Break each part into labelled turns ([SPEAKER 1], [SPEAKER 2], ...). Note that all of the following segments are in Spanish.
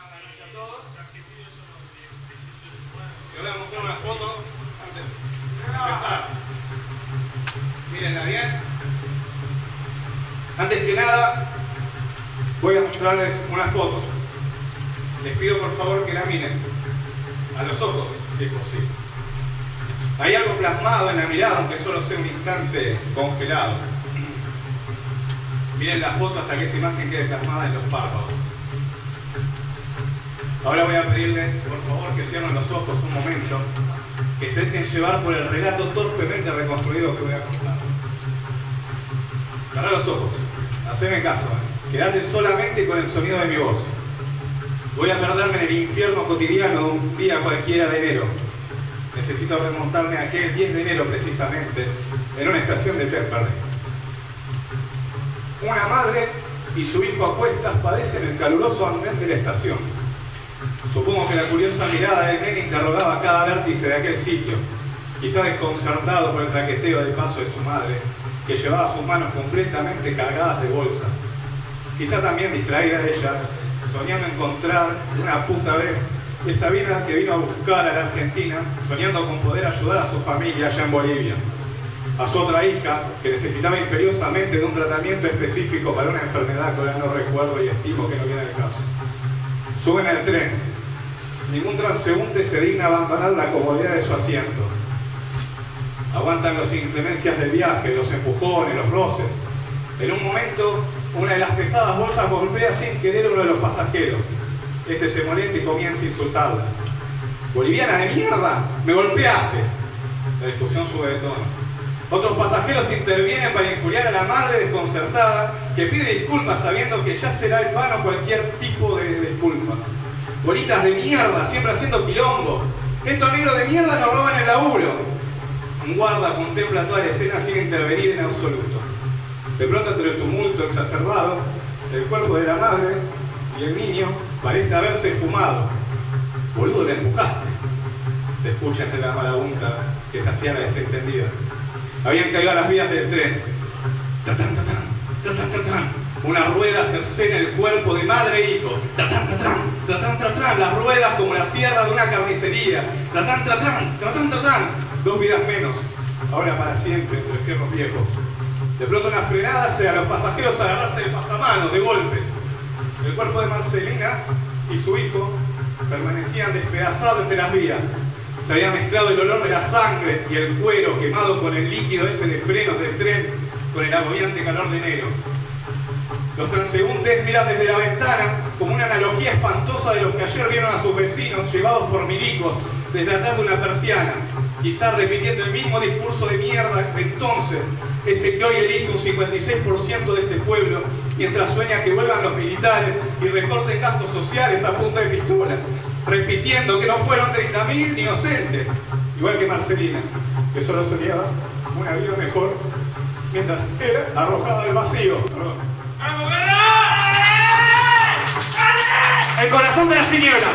[SPEAKER 1] a todos. Les voy a mostrar una foto antes de empezar. Mírenla bien. Antes que nada, voy a mostrarles una foto. Les pido por favor que la miren a los ojos, si es posible. Hay algo plasmado en la mirada, aunque solo sea un instante congelado. Miren la foto hasta que esa imagen quede plasmada en los párpados. Ahora voy a pedirles, por favor, que cierren los ojos un momento, que se dejen llevar por el relato torpemente reconstruido que voy a contarles. Cerrá los ojos, haceme caso, quédate solamente con el sonido de mi voz. Voy a perderme en el infierno cotidiano de un día cualquiera de enero. Necesito remontarme a aquel 10 de enero precisamente, en una estación de Temperley. Una madre y su hijo a cuestas padecen el caluroso andén de la estación. Supongo que la curiosa mirada del nene interrogaba cada vértice de aquel sitio, quizá desconcertado por el traqueteo del paso de su madre, que llevaba sus manos completamente cargadas de bolsa. Quizá también distraída ella, soñando encontrar una puta vez esa vida que vino a buscar a la Argentina, soñando con poder ayudar a su familia allá en Bolivia. A su otra hija, que necesitaba imperiosamente de un tratamiento específico para una enfermedad que ahora no recuerdo y estimo que no viene al caso. Suben al tren. Ningún transeúnte se digna abandonar la comodidad de su asiento. Aguantan las inclemencias del viaje, los empujones, los roces. En un momento, una de las pesadas bolsas golpea sin querer a uno de los pasajeros. Este se molesta y comienza a insultarla. «¡Boliviana de mierda! ¡Me golpeaste!». La discusión sube de tono. Otros pasajeros intervienen para injuriar a la madre desconcertada, que pide disculpas sabiendo que ya será en vano cualquier tipo de disculpa. «Bolitas de mierda, siempre haciendo quilombo. Estos negros de mierda nos roban el laburo». Un guarda contempla toda la escena sin intervenir en absoluto. De pronto, entre el tumulto exacerbado, el cuerpo de la madre y el niño parece haberse fumado. «Boludo, le empujaste», se escucha entre la marabunta que se hacía la desentendida. Habían caído a las vías del tren. ¡Tatán, tatán! ¡Tatán, tatán! Una rueda cercena el cuerpo de madre e hijo. ¡Tatán, tatán! ¡Tatán, tatán! Las ruedas como la sierra de una carnicería. ¡Tatán, tatán! ¡Tatán, tatán! 2 vidas menos, ahora para siempre, entre fierros viejos. De pronto una frenada hace a los pasajeros agarrarse el pasamanos de golpe. El cuerpo de Marcelina y su hijo permanecían despedazados entre las vías. Se había mezclado el olor de la sangre y el cuero quemado con el líquido ese de frenos del tren, con el agobiante calor de enero. Los transeúntes miran desde la ventana como una analogía espantosa de los que ayer vieron a sus vecinos llevados por milicos desde atrás de una persiana, quizá repitiendo el mismo discurso de mierda de entonces, ese que hoy elige un 56% de este pueblo, mientras sueña que vuelvan los militares y recorten gastos sociales a punta de pistola, repitiendo que no fueron 30.000 inocentes, igual que Marcelina, que solo soñaba una vida mejor, mientras era arrojada al vacío.
[SPEAKER 2] ¡Vamos, guerra! ¡Ale! El corazón de las tinieblas.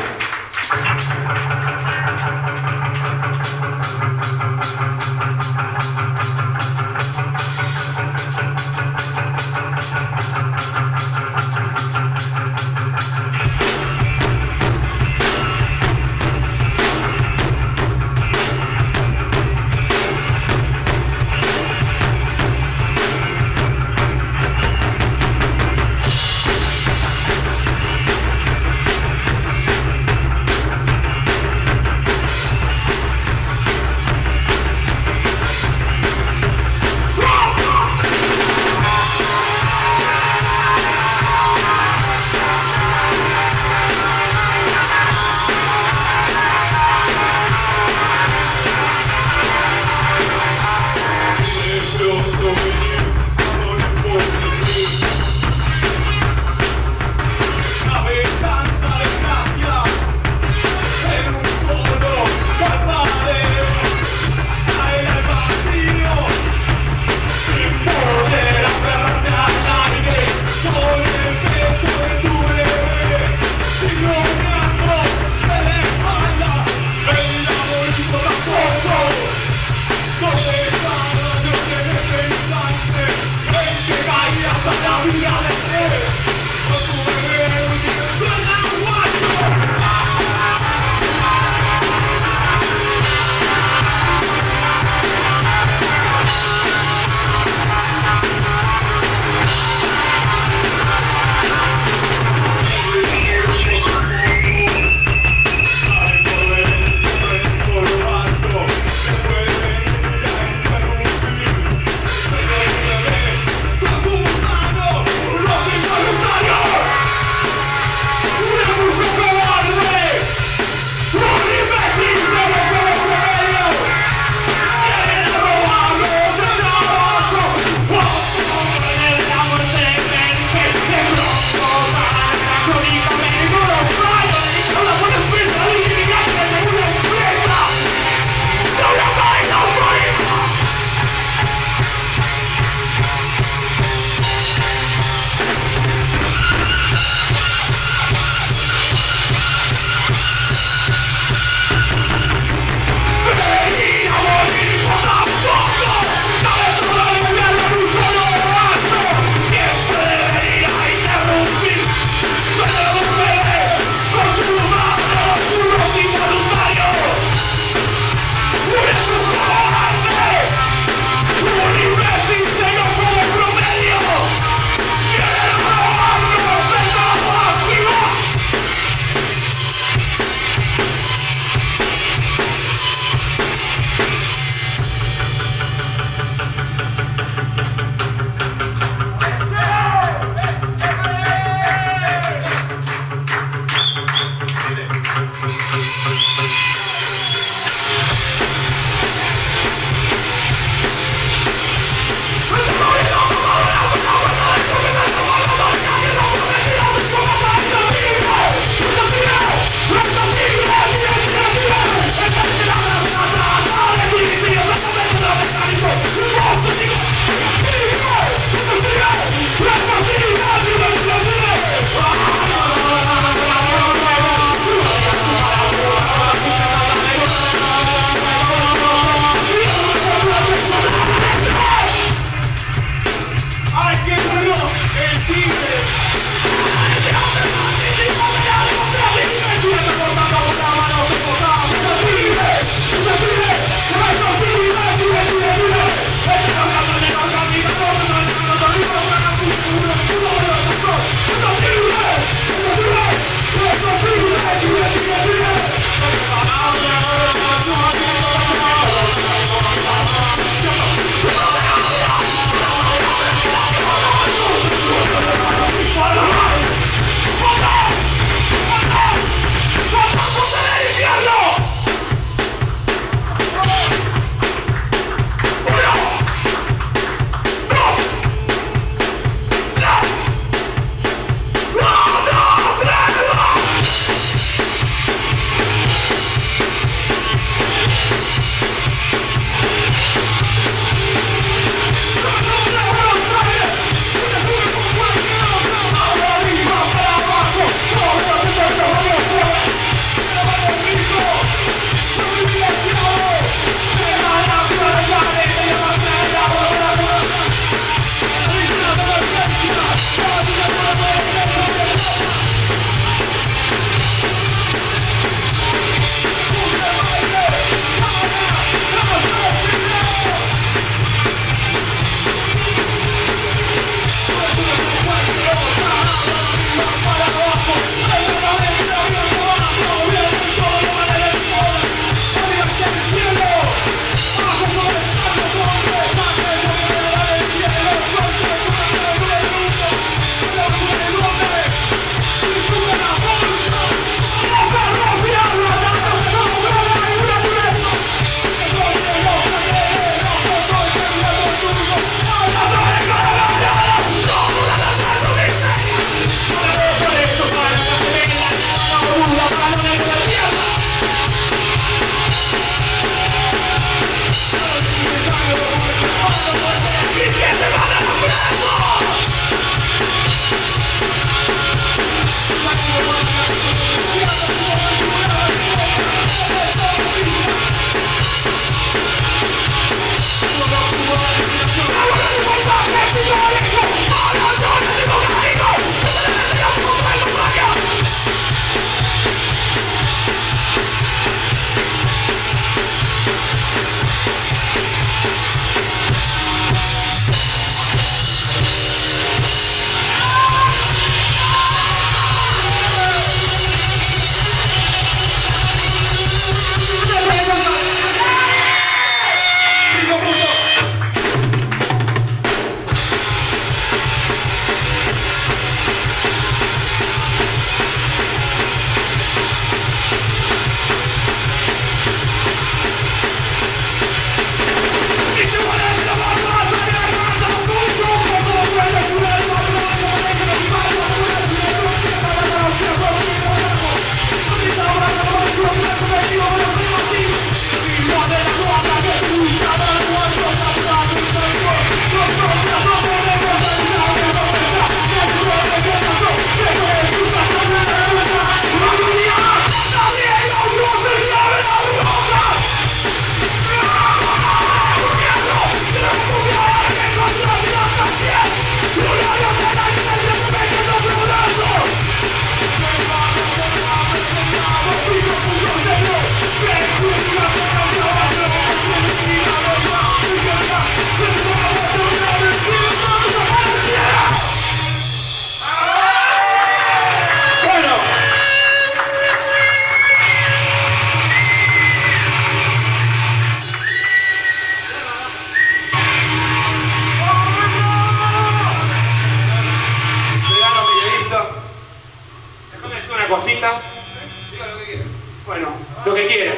[SPEAKER 3] cosita.
[SPEAKER 1] Diga lo que quiera.
[SPEAKER 3] Bueno, lo que quiera.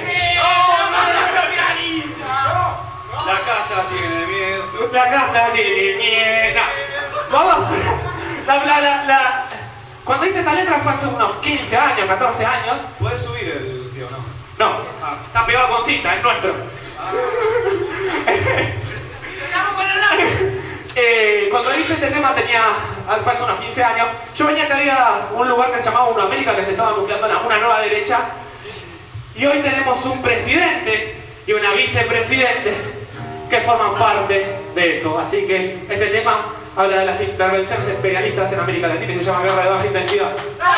[SPEAKER 1] La casa tiene miedo.
[SPEAKER 3] La casa tiene miedo. Vamos. Cuando hice esta letra fue hace unos 15 años, 14 años.
[SPEAKER 1] ¿Puedes subir el tío, no?
[SPEAKER 3] No, está pegado con cinta, es nuestro. Cuando hice este tema tenía, fue hace unos 15 años. Yo venía que había un lugar que se llamaba Una América que se estaba nucleando en una nueva derecha. Y hoy tenemos un presidente y una vicepresidente que forman parte de eso. Así que este tema habla de las intervenciones imperialistas en América Latina y se llama Guerra de Baja Intensidad.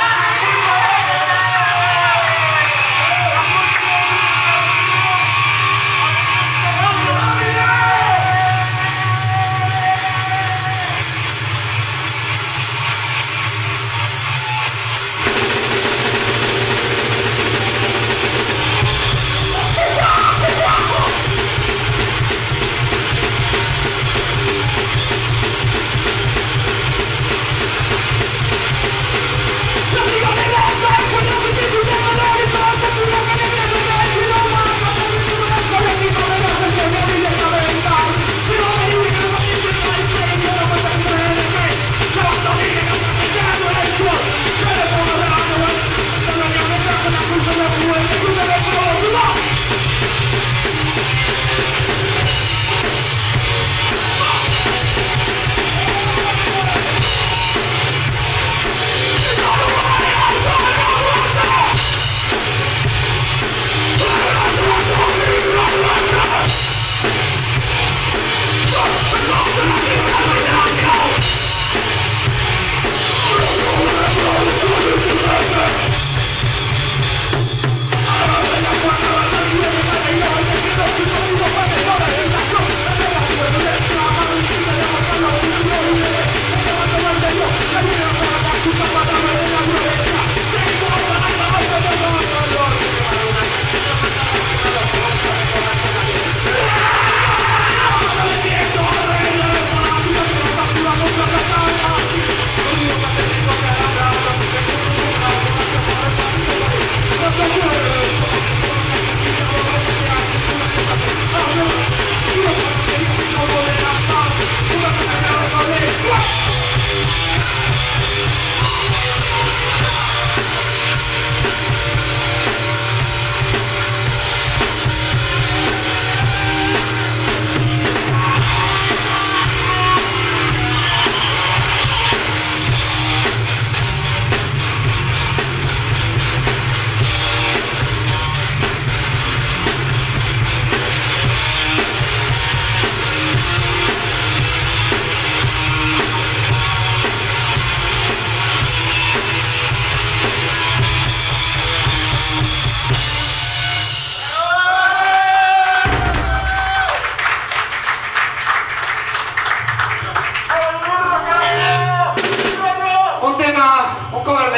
[SPEAKER 3] Un cover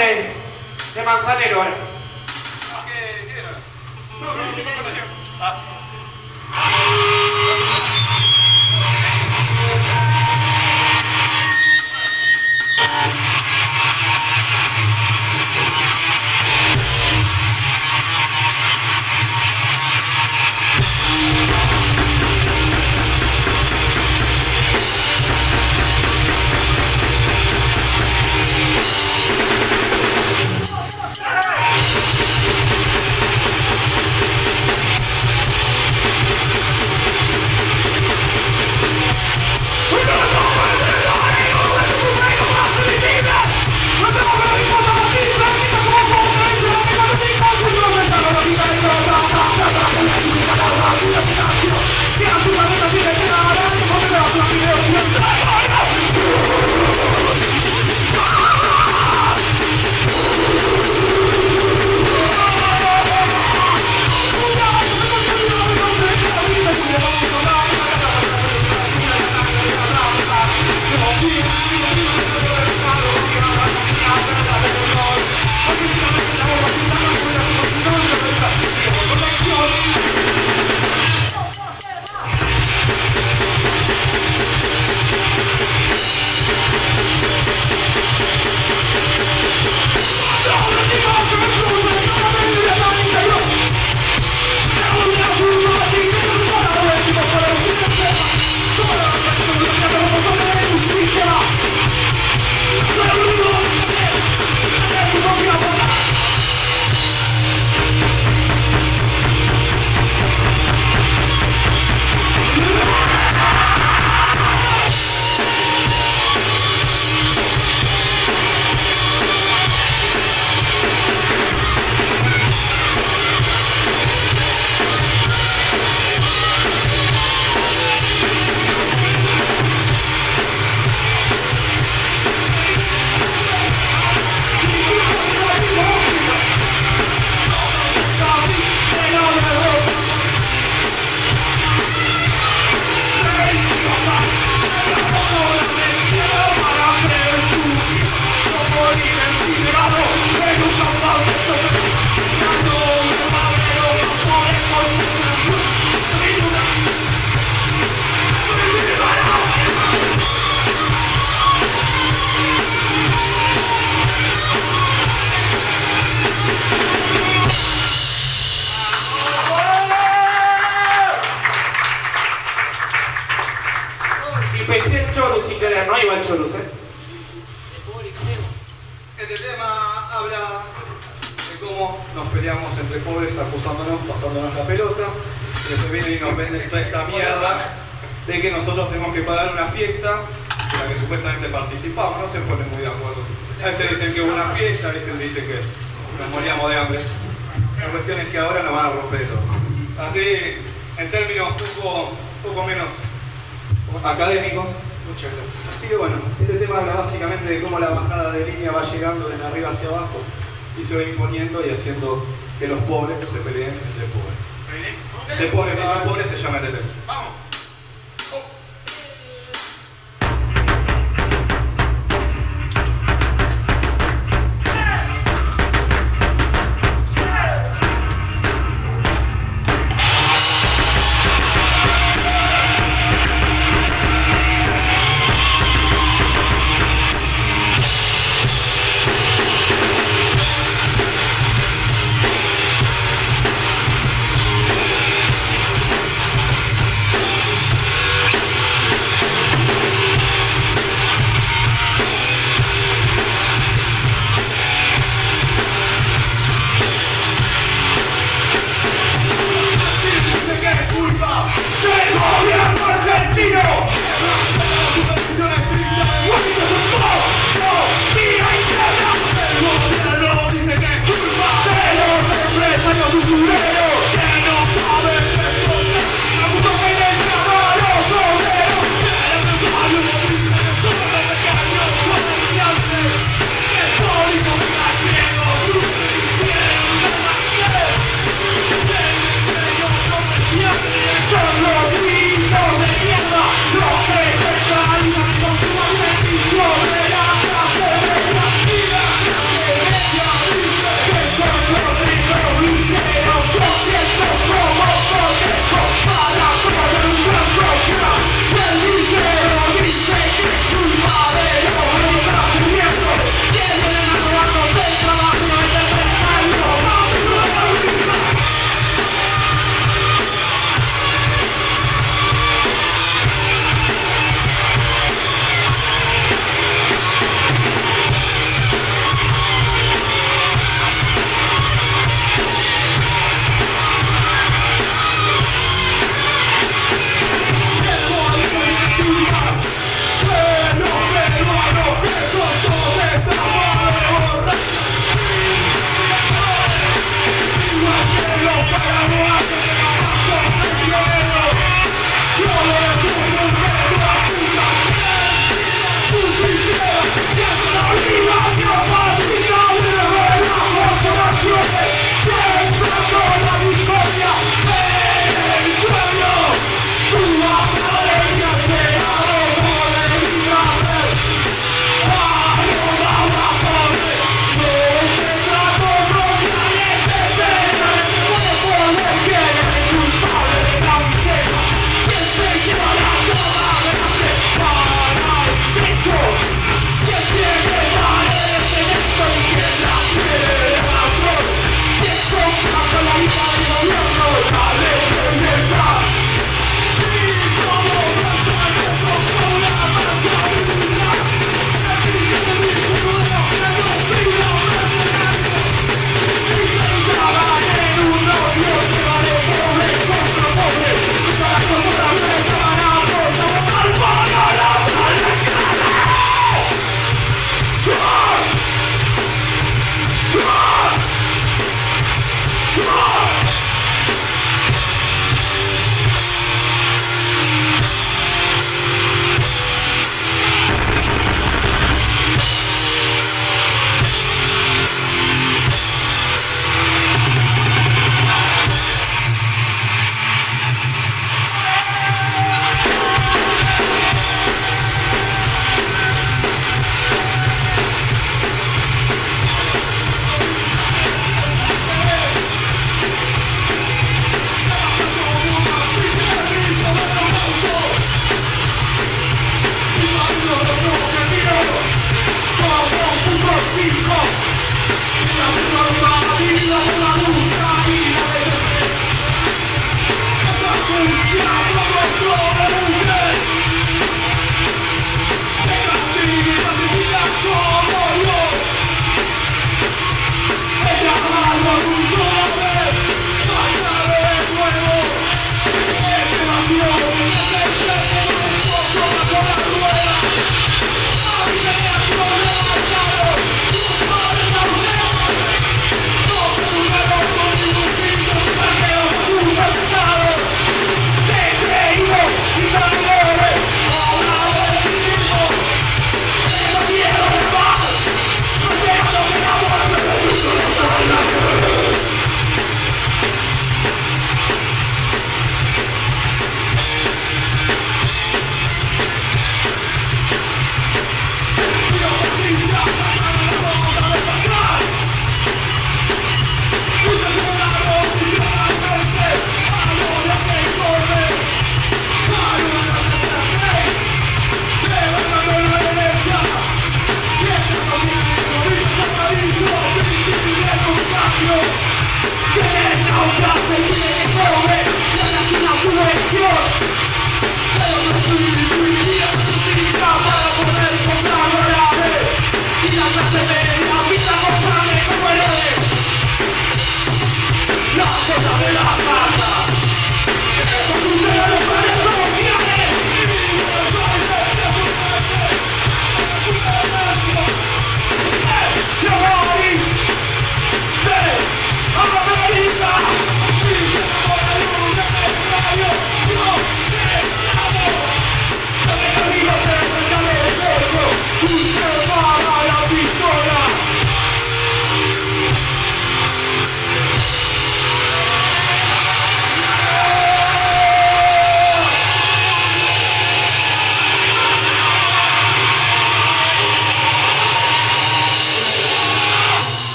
[SPEAKER 3] de Manzanero ahora.
[SPEAKER 1] ¿Qué era? de cómo nos peleamos entre pobres acusándonos, pasándonos la pelota, y después vienen y nos venden toda esta mierda de que nosotros tenemos que pagar una fiesta en la que supuestamente participamos, no se ponen muy de acuerdo. A veces dicen que hubo una fiesta, a veces dicen que nos moríamos de hambre. La cuestión es que ahora nos van a romper todo. Así, en términos poco menos académicos, muchas gracias. Así que bueno, este tema habla básicamente de cómo la bajada de línea va llegando de arriba hacia abajo y se va imponiendo y haciendo que los pobres se peleen entre pobres. De pobres contra pobres se llama TT.
[SPEAKER 2] Vamos.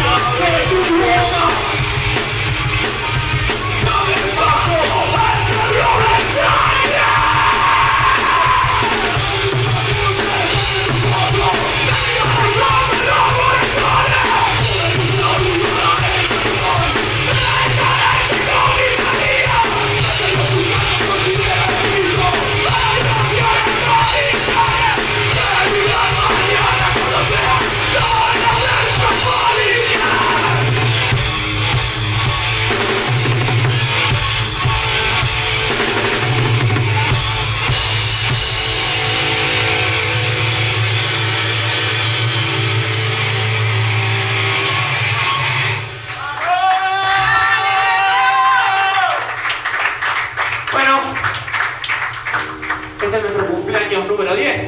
[SPEAKER 3] Este es nuestro cumpleaños número 10.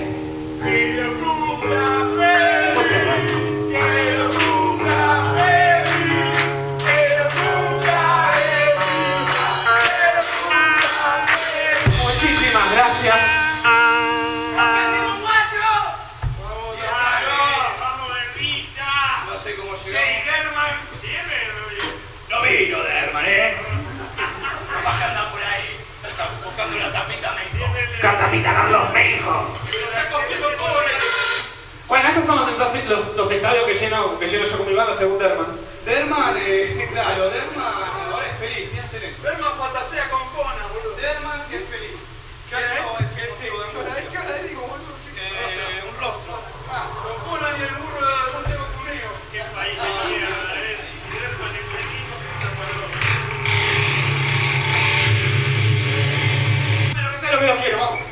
[SPEAKER 3] Muchas gracias. Muchísimas gracias.
[SPEAKER 2] No sé cómo llegamos. No vino Derman, capaz que anda por ahí buscando una tapita, me entiende.
[SPEAKER 3] Catapita Carlos me dijo. Bueno, estos son los estadios que lleno yo con mi banda según Derman.
[SPEAKER 1] Derman, claro, Derman ahora es feliz, piensen eso.
[SPEAKER 2] Derman fantasea con Conan, boludo.
[SPEAKER 1] Derman es feliz. ¿Qué es cara de digo, boludo?
[SPEAKER 2] Un rostro. Con Conan y el burro de Santiago Cuneo. ¿Qué país te quiera? Derman es feliz.
[SPEAKER 3] Pero que sea lo que yo quiero, vamos.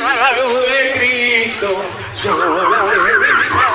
[SPEAKER 3] luz de Cristo, yo la bendición.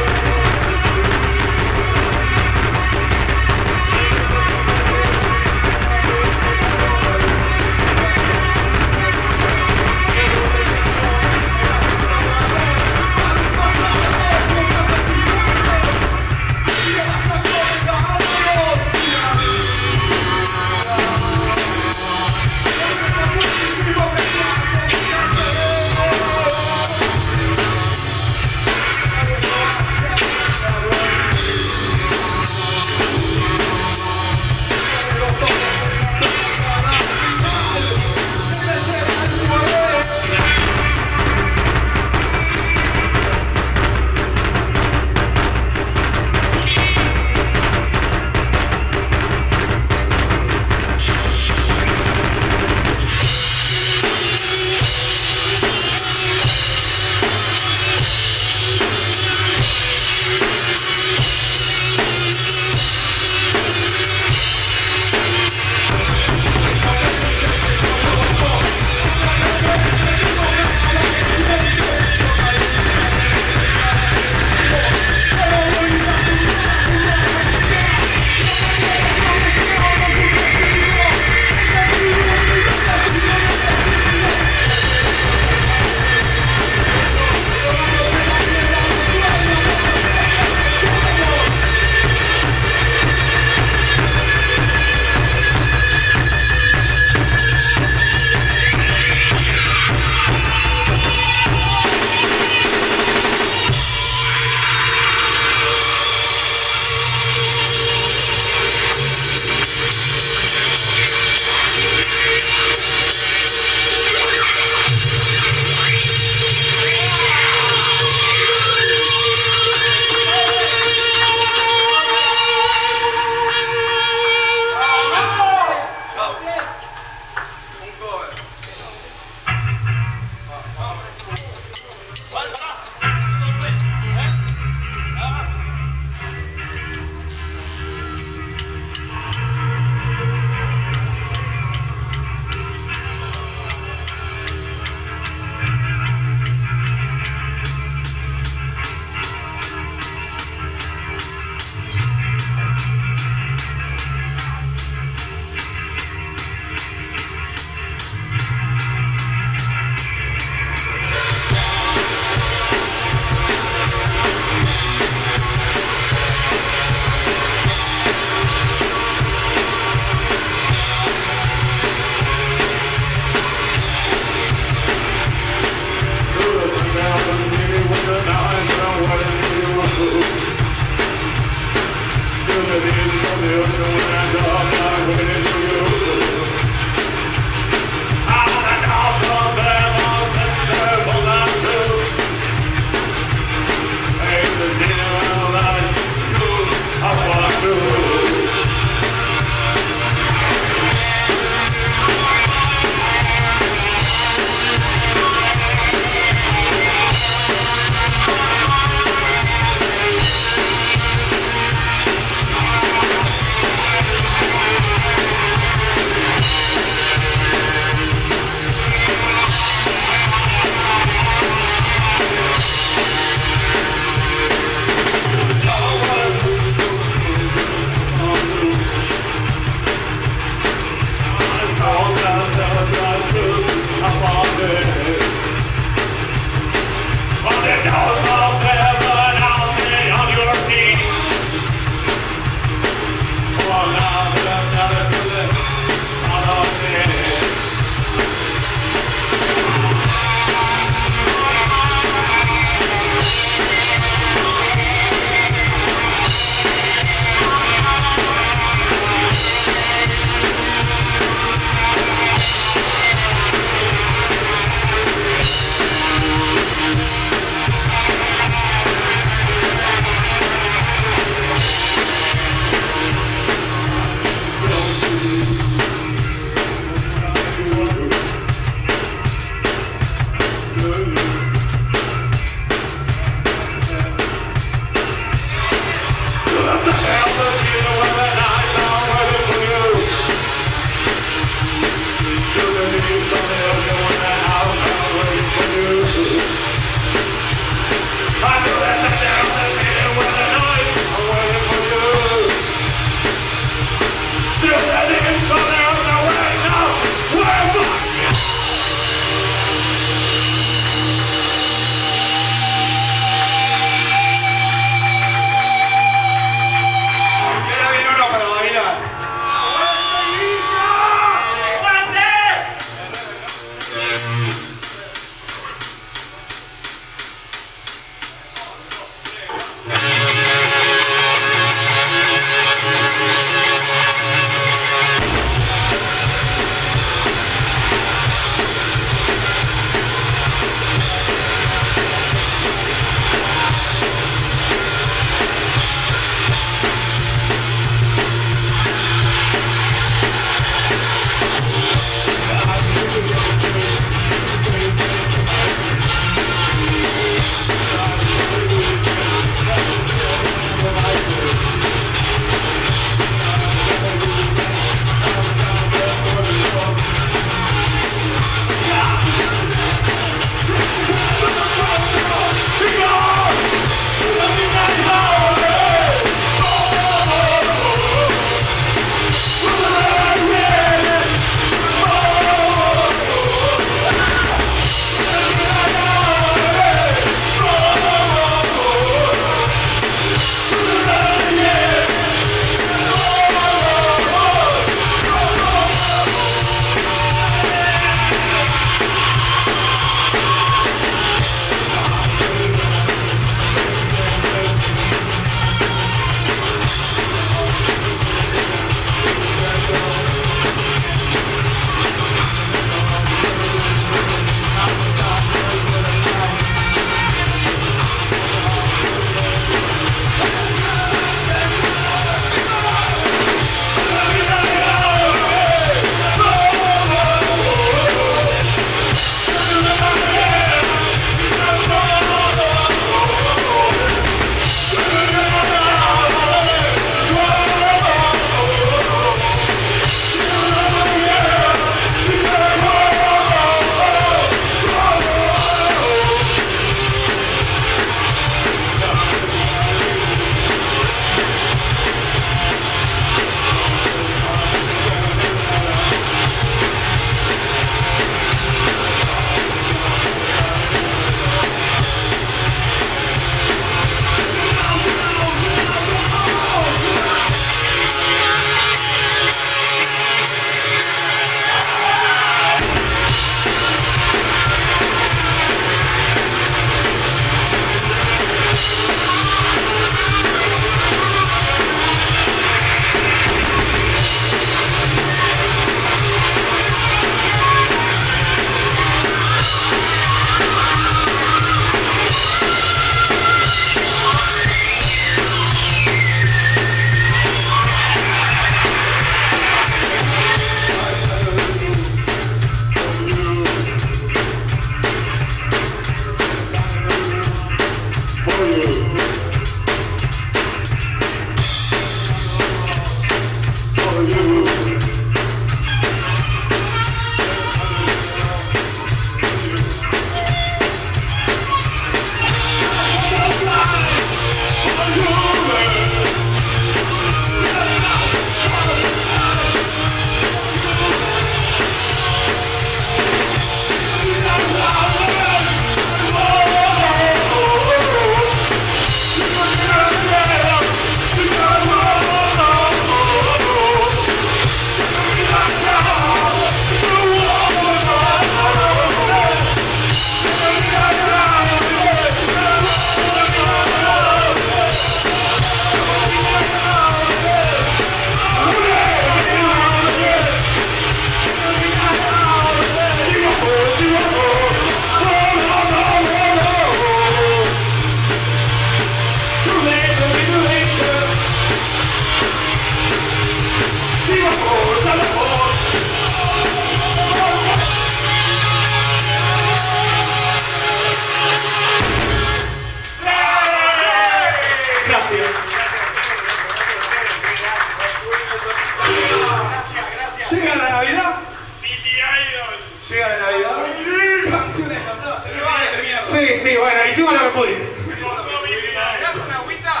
[SPEAKER 3] Sí, bueno, hicimos lo que pudimos.
[SPEAKER 2] ¿Me das una agüita?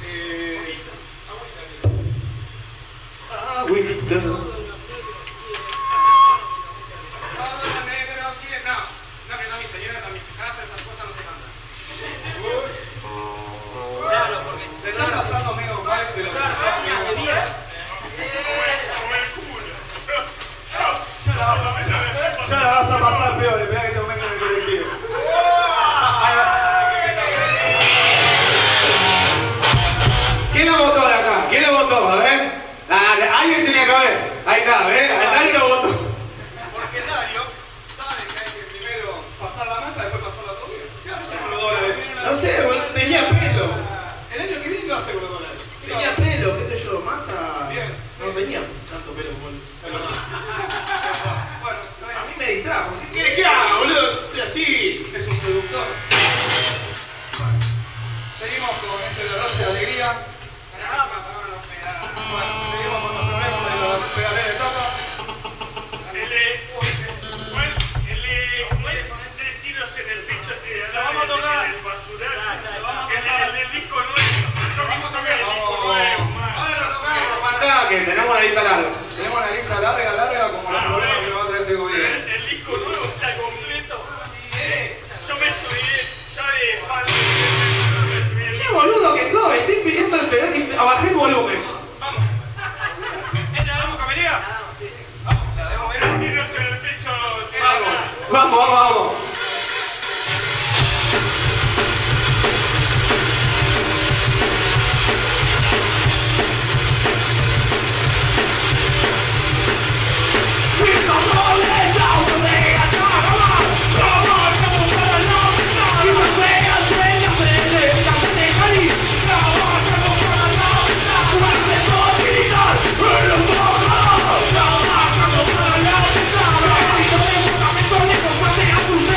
[SPEAKER 3] Agüita.
[SPEAKER 1] Te están pasando medio mal de lo que ya la vas a pasar peor, esperá que te aumenten el colectivo.
[SPEAKER 3] ¿Quién lo votó de acá? ¿Quién lo votó? A ver. Alguien tenía que ver. Ahí está, ¿ves? Dario lo votó.
[SPEAKER 1] Porque Dario sabe que hay que primero pasar la manta, después pasar la comida. ¿Qué hace con los dólares?
[SPEAKER 3] No sé, boludo, tenía pelo.
[SPEAKER 1] El año que viene, ¿qué hace con los dólares?
[SPEAKER 3] Tenía pelo, qué sé yo, masa.
[SPEAKER 1] Bien.
[SPEAKER 3] No tenía tanto pelo como él.
[SPEAKER 1] Bueno,
[SPEAKER 3] A mí me distrajo.
[SPEAKER 1] ¿qué quieres que haga, boludo? Así es un seductor. Bueno, seguimos con este derroche de alegría. Bueno, seguimos con los problemas de los pedales de toca.
[SPEAKER 2] ¿Cómo es? 3 tiros en el pecho
[SPEAKER 1] Lo vamos a tocar.
[SPEAKER 2] en el basural.
[SPEAKER 1] Lo vamos a tocar.
[SPEAKER 2] El disco nuevo. Lo vamos a tocar el disco nuevo, man.
[SPEAKER 1] Ahora lo tocamos.
[SPEAKER 3] Falta que tenemos una lista larga.
[SPEAKER 1] Tenemos una lista larga como los problemas que nos va a traer este gobierno.
[SPEAKER 2] El disco nuevo está completo. Yo me subiré, ya de fan.
[SPEAKER 3] Qué boludo que soy, estoy pidiendo el pedal que bajé el volumen.
[SPEAKER 1] Vamos. ¿Esta la damos camería? Vamos, la demos bien.
[SPEAKER 2] Tiros en el pecho.
[SPEAKER 3] Vamos. ¡Vamos!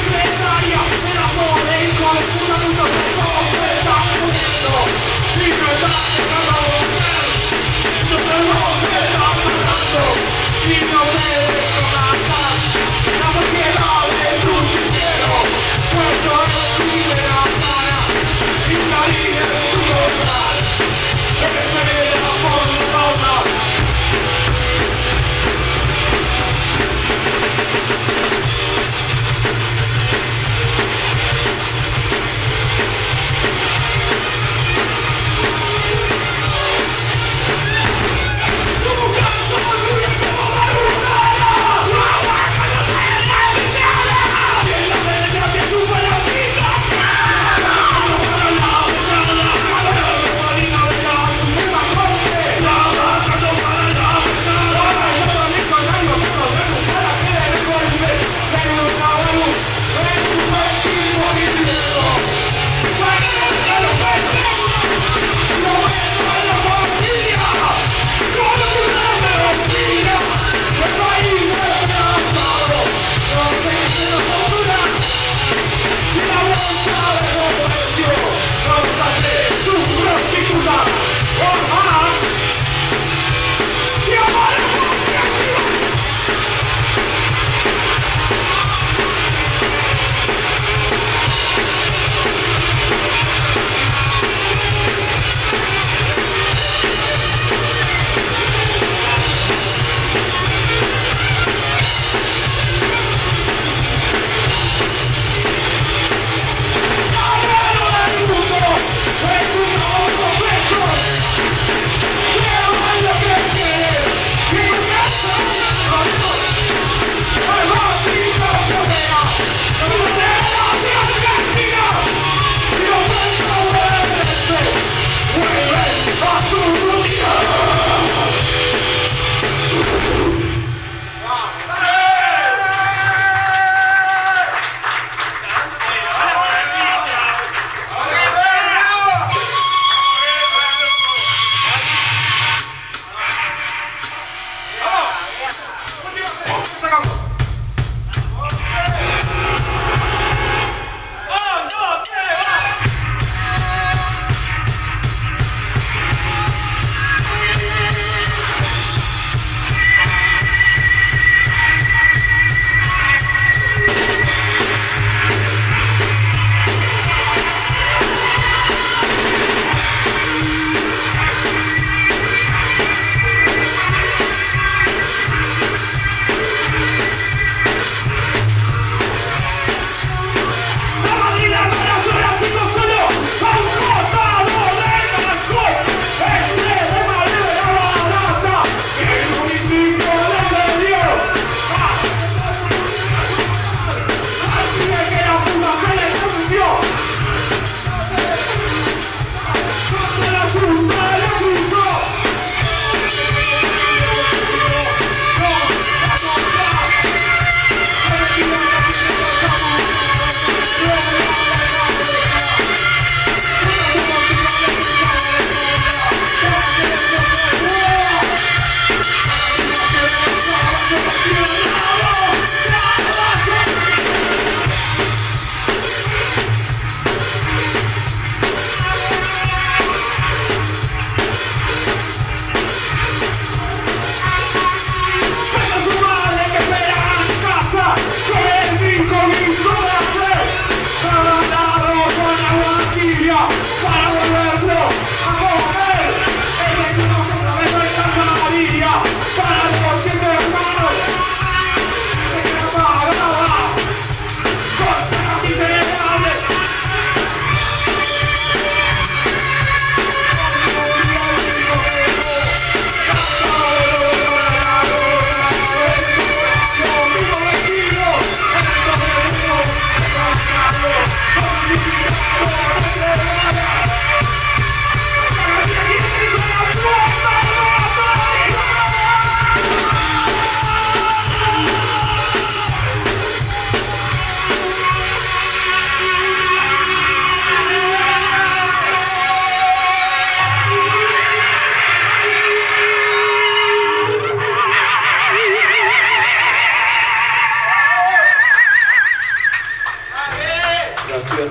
[SPEAKER 3] Gracias.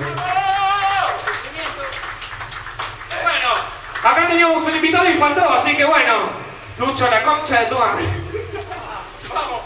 [SPEAKER 3] Bueno, acá teníamos un invitado y faltó, así que bueno, Lucho, la concha de tu madre. Vamos.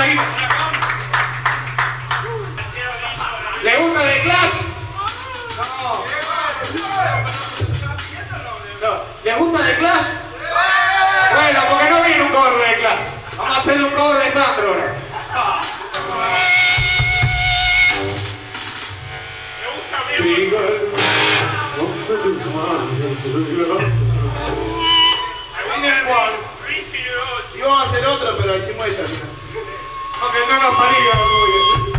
[SPEAKER 3] vino. ¿Le gusta The Clash? No. ¿Le gusta The Clash? Bueno, porque no viene un cover de The Clash. Vamos a hacer un cover de Sandro ahora.
[SPEAKER 4] Y vamos a hacer otro, pero hicimos esta.
[SPEAKER 3] Aunque no nos salga muy bien.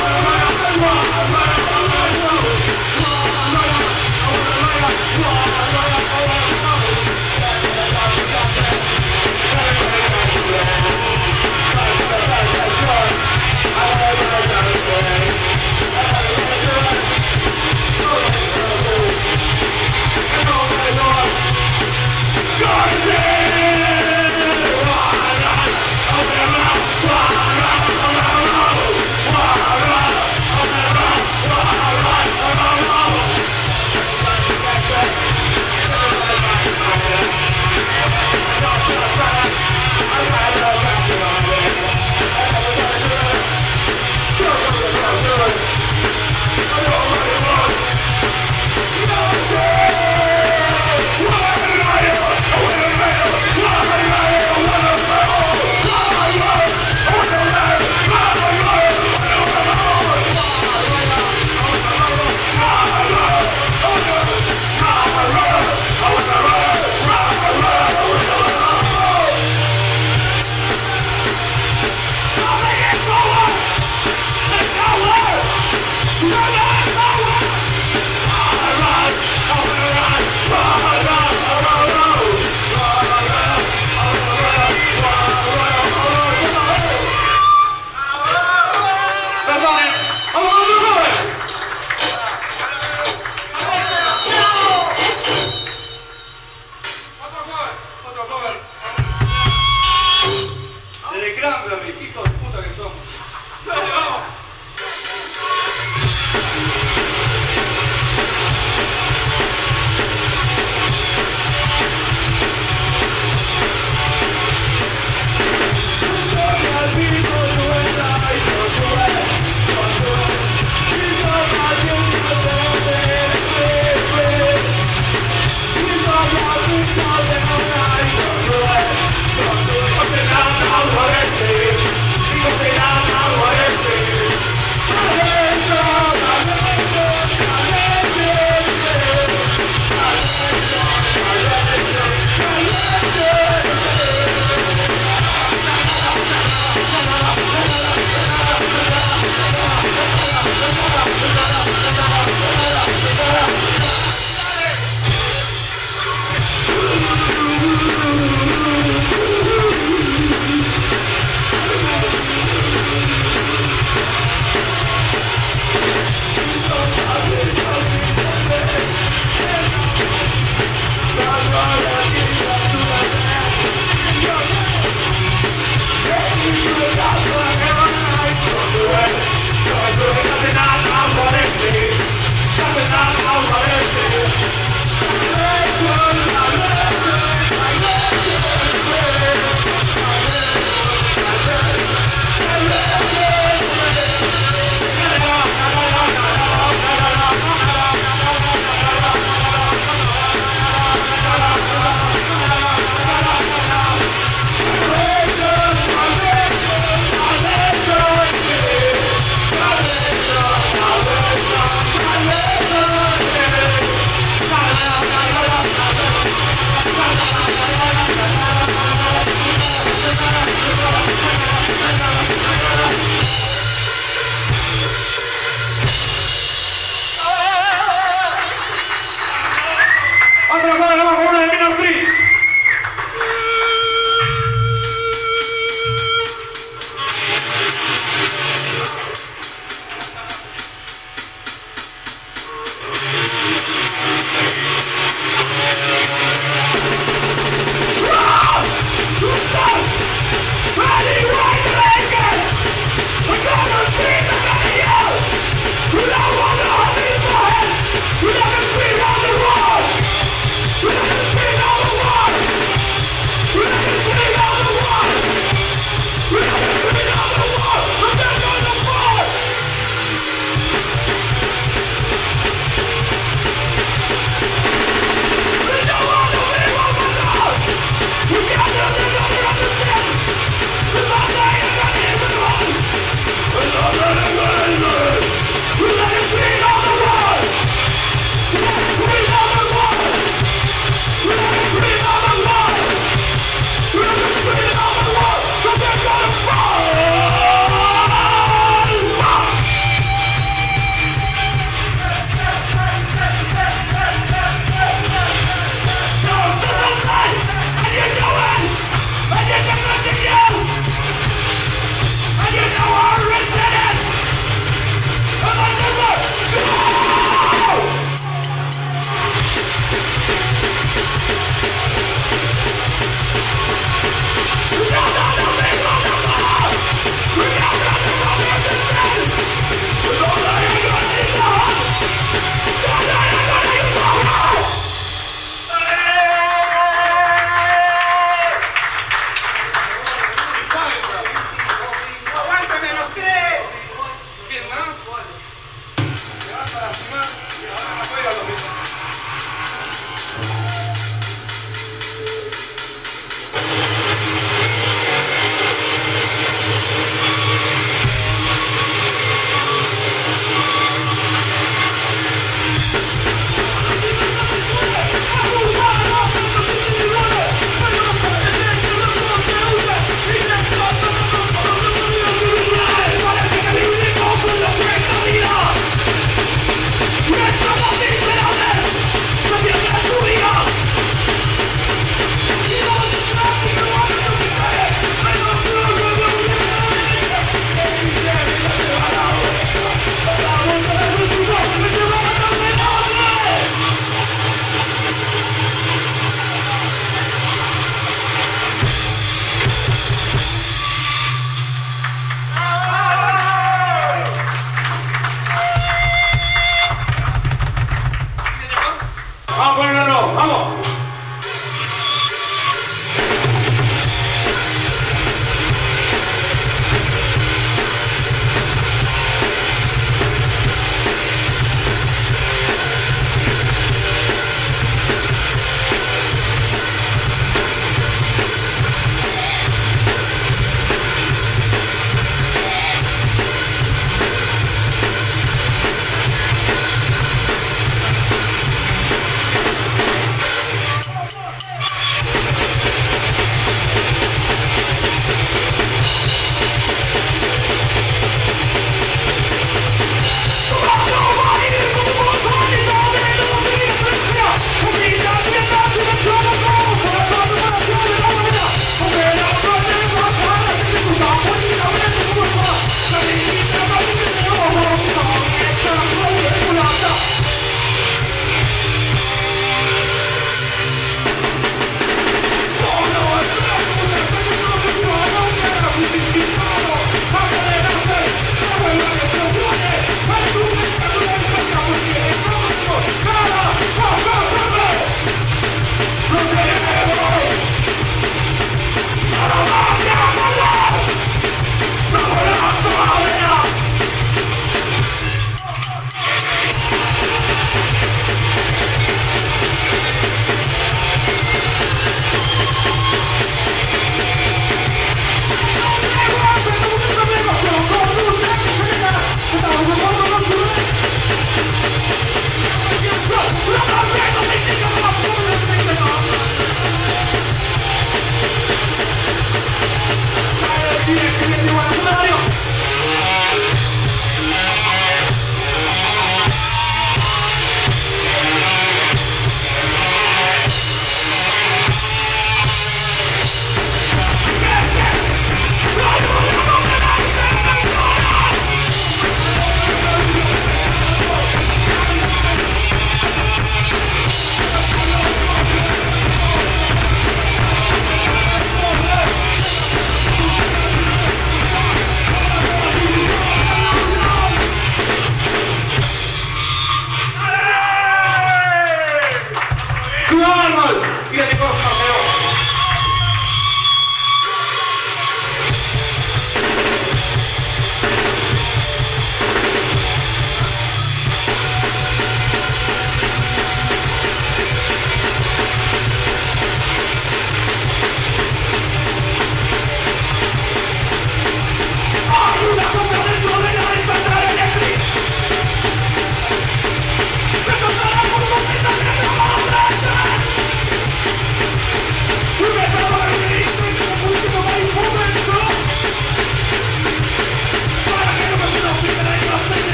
[SPEAKER 5] Wow.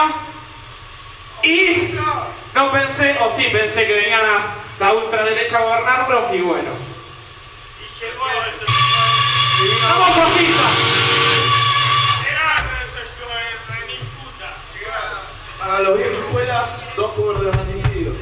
[SPEAKER 3] años y no pensé, o sí pensé que venían la ultraderecha a gobernarlo y bueno.
[SPEAKER 2] Y llegó esto.
[SPEAKER 3] ¡Vamos, Cosita!
[SPEAKER 4] Para los viejos escuelas, 2 cubos de magnicidio.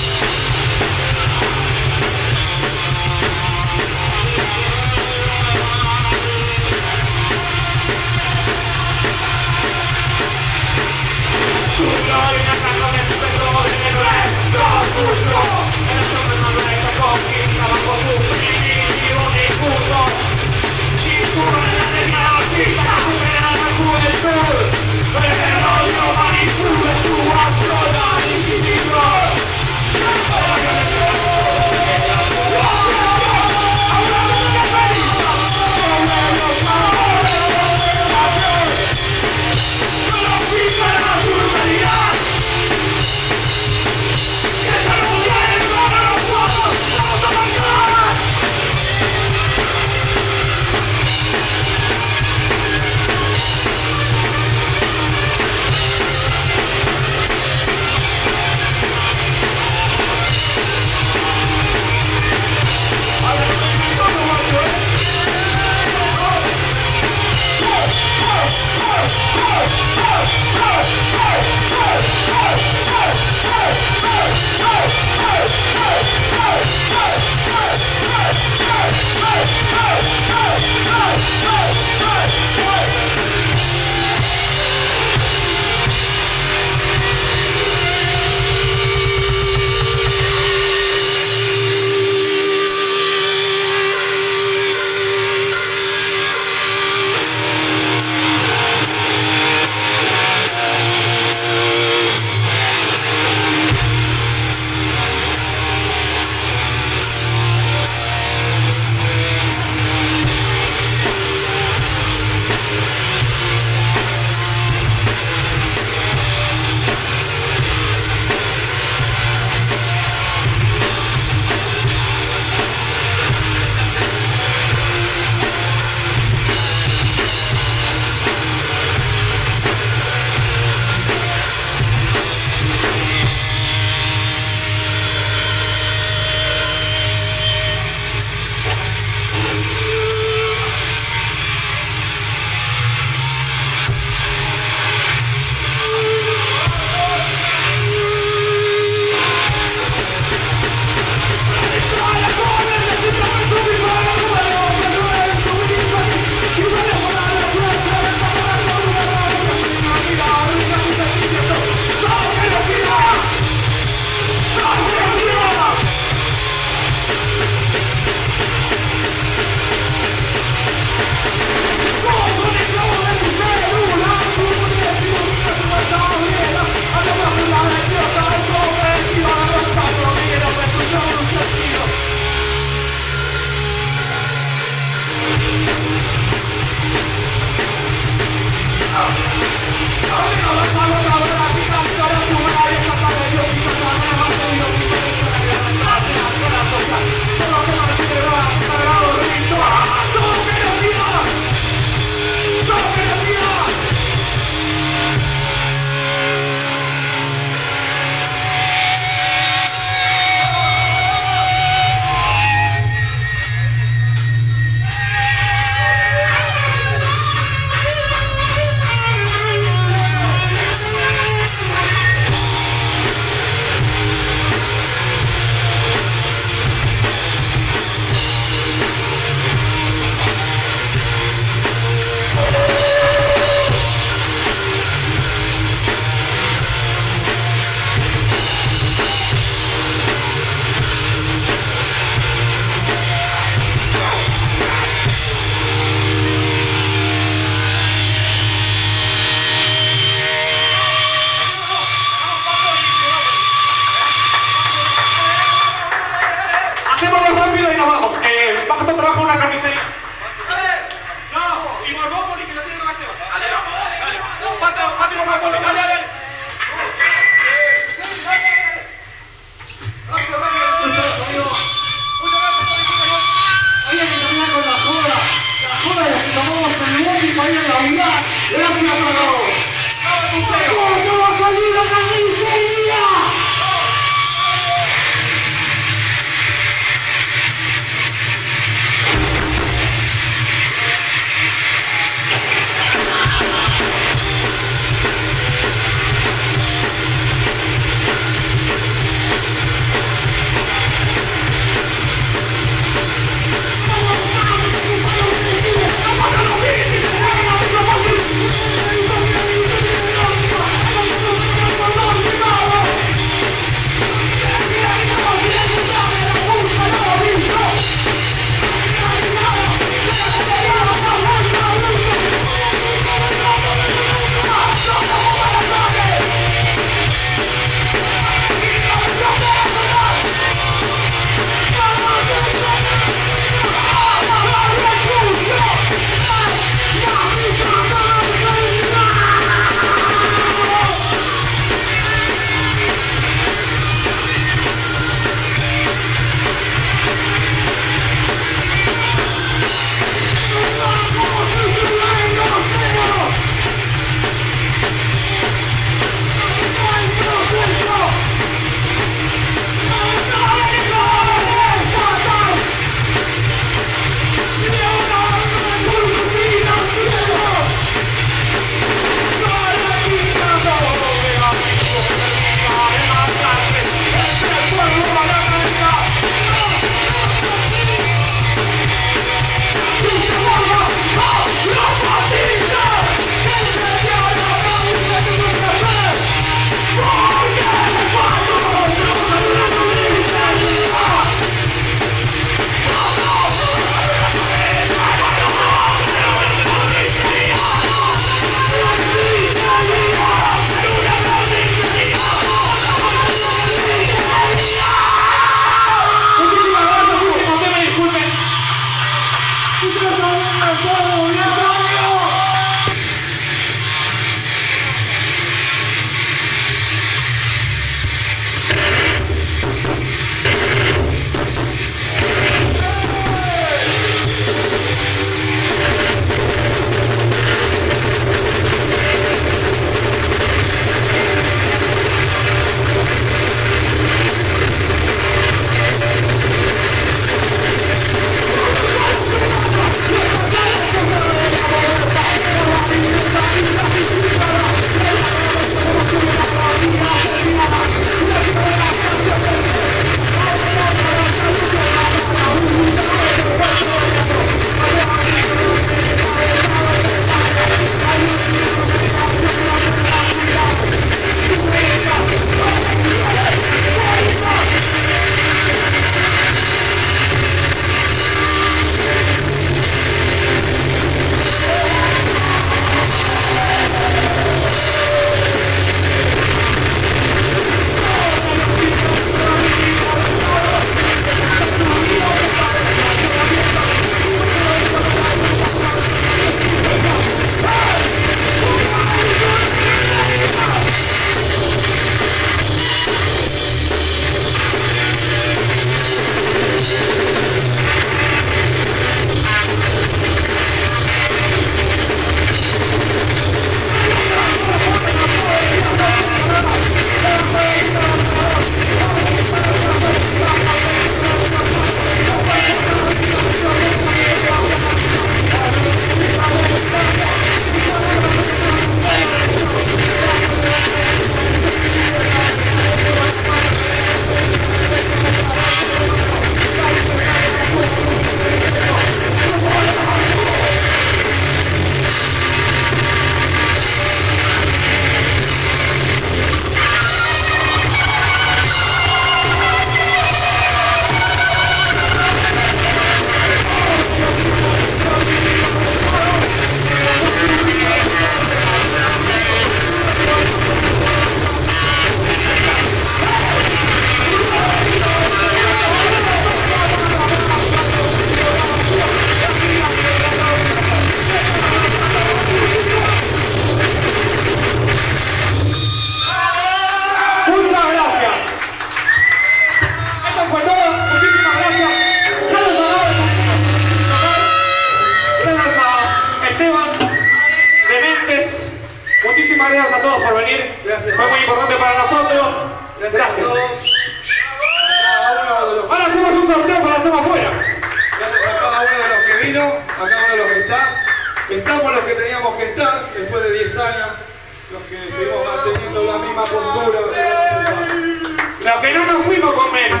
[SPEAKER 3] muchísimas gracias a todos por venir.
[SPEAKER 4] Gracias.
[SPEAKER 3] Fue muy importante para nosotros.
[SPEAKER 4] Gracias a todos.
[SPEAKER 3] Ahora hacemos un sorteo para hacemos afuera.
[SPEAKER 4] Gracias a cada uno de los que vino, a cada uno de los que está. Estamos los que teníamos que estar después de 10 años, los que seguimos manteniendo la misma postura.
[SPEAKER 3] Los que no nos fuimos con menos.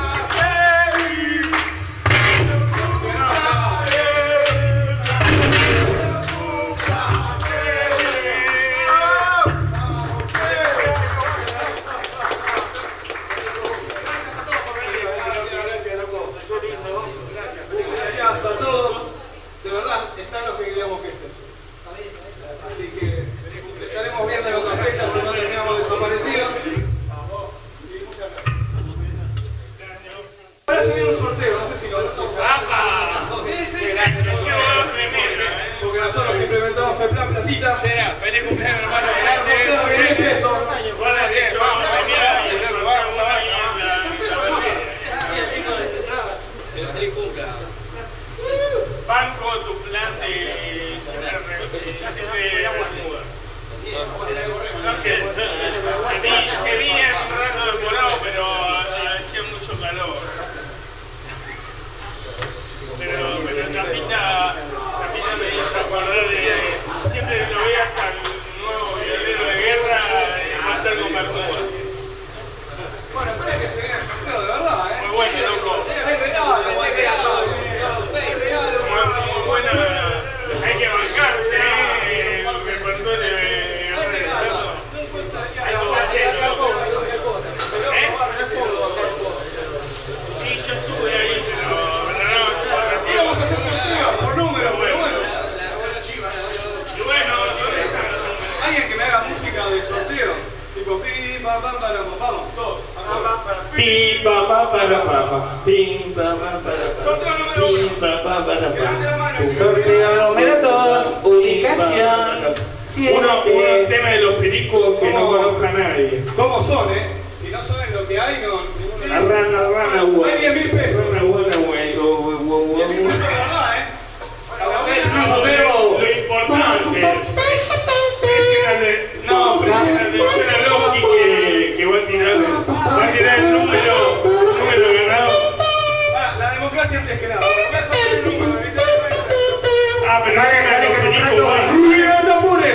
[SPEAKER 4] Gracias a todos, de verdad, están los que queríamos que estén. Así que estaremos viendo en otras fechas si no terminamos desaparecidos. Ahora se viene un sorteo, no sé si lo porque nosotros implementamos el plan platita.
[SPEAKER 2] Feliz cumpleaños, hermano.
[SPEAKER 4] El sorteo de 10 pesos.
[SPEAKER 2] Banco tu plan de que vine un rato decorado, pero hacía mucho calor. Pero Tapita me hizo acordar de siempre lo veías al nuevo violero de guerra matar con Bermuda.
[SPEAKER 4] Bueno, espera que se viene el sorteo, de verdad,
[SPEAKER 2] Muy bueno, loco.
[SPEAKER 4] Hay regalo, hay regalo.
[SPEAKER 2] Muy buena, hay que bancarse, el repertorio de ofrecerlo. Sí, yo estuve ahí, pero no.
[SPEAKER 4] Íbamos a hacer sorteo por número, pero bueno.
[SPEAKER 2] Y bueno,
[SPEAKER 4] Alguien que me haga música de sorteo. Tipo, pim, pam, pam, para, vamos, todos.
[SPEAKER 3] Pim, pa, pa, para, pa, pim, pa, pa, para,
[SPEAKER 4] Sorteo número 1.
[SPEAKER 3] pim, pa, pa, para,
[SPEAKER 4] Levante la mano.
[SPEAKER 3] sorteo número 2, ubicación
[SPEAKER 2] uno tema de los pericos que no conozca a nadie.
[SPEAKER 4] ¿Cómo son, Si no saben lo que hay, no.
[SPEAKER 3] La rana,
[SPEAKER 4] Hay 10.000 pesos.
[SPEAKER 3] Rana, güey,
[SPEAKER 4] 10.000 pesos de verdad,
[SPEAKER 2] Lo importante es que no, pero atención a Loki que va a tirar el número ganado.
[SPEAKER 4] La democracia antes que nada. La democracia es el número, ¿viste?
[SPEAKER 2] Pero dale, los pericos van.
[SPEAKER 4] ¡Ruido de tambores!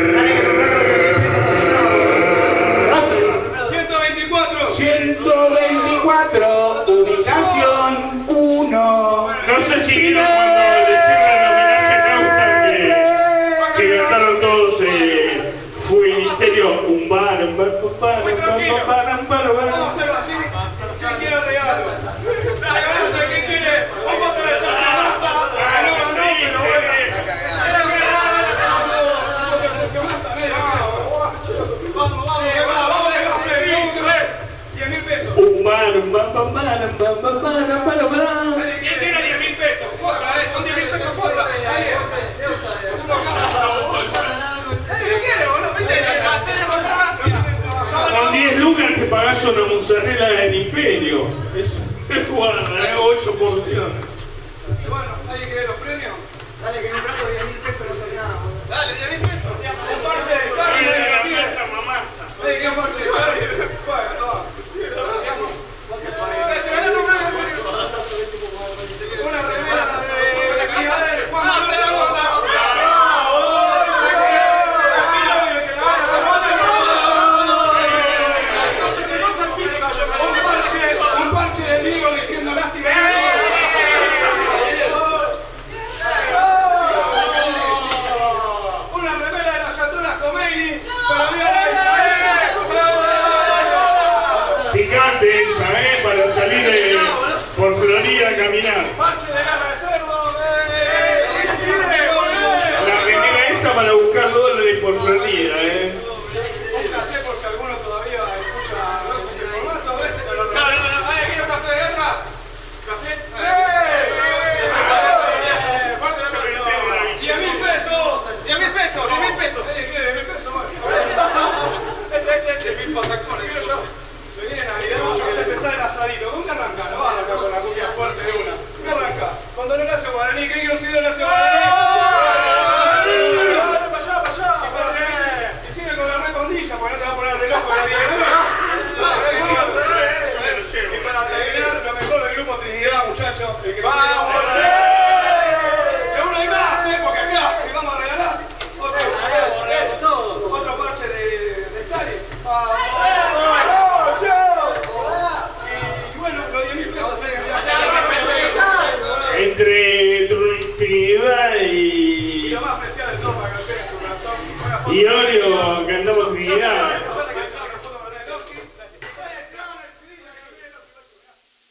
[SPEAKER 3] 124, ubicación 1.
[SPEAKER 2] No sé si vieron cuando le cierran homenaje a Nauta que cantaron todos fue el misterio un bar.
[SPEAKER 4] Muy tranquilo. Vamos a hacerlo así. ¿Quién quiere regalo? ¿Quién quiere? Vamos a traer esa masa. No, pero bueno. Vamos, 10.000 pesos. ¿Quién tiene 10.000 pesos? Cuota, son 10.000 pesos cuota.
[SPEAKER 2] Con 10 lucas que pagás una mozzarella del Imperio. Es bueno, 8 porciones.
[SPEAKER 4] Bueno, ¿alguien quiere los premios?
[SPEAKER 5] Dale, que en un rato 10.000 pesos no son nada, boludo.
[SPEAKER 4] Dale, 10.000 pesos. Un parche de
[SPEAKER 2] Mira
[SPEAKER 4] carne
[SPEAKER 2] la
[SPEAKER 4] negativa.
[SPEAKER 2] masa mamasa.
[SPEAKER 4] Un parche de carne. Bueno, no. Te ganaste un premio, en serio. Una remera de criadero. ¡Vamos a hacer la cosa! Un parche de migo diciendo lástima. Una remera de las chatolas Comeini para
[SPEAKER 2] Picante esa, para salir por Florida a caminar.
[SPEAKER 4] parche de garra de cerdo.
[SPEAKER 2] La remera esa para buscar dólares por Florida,
[SPEAKER 4] Un café por si alguno todavía escucha este formato. ¿Quiere un café de guerra? ¿Café? ¡Fuerte la mano! 10.000 pesos. 10.000 pesos. 10.000 pesos. ¿Quiere 10.000 pesos? Ese 10.000 patacones. Quiero yo. Se viene Navidad. Vamos a empezar el asadito. ¿Dónde arranca? No va a arrancar con la cumbia fuerte de una. ¿Qué arranca? Cuando no nace Guaraní. ¿Qué quiero decir de nace Guaraní? Para allá. Y sigue
[SPEAKER 2] Y Oreo, que andamos liquidados.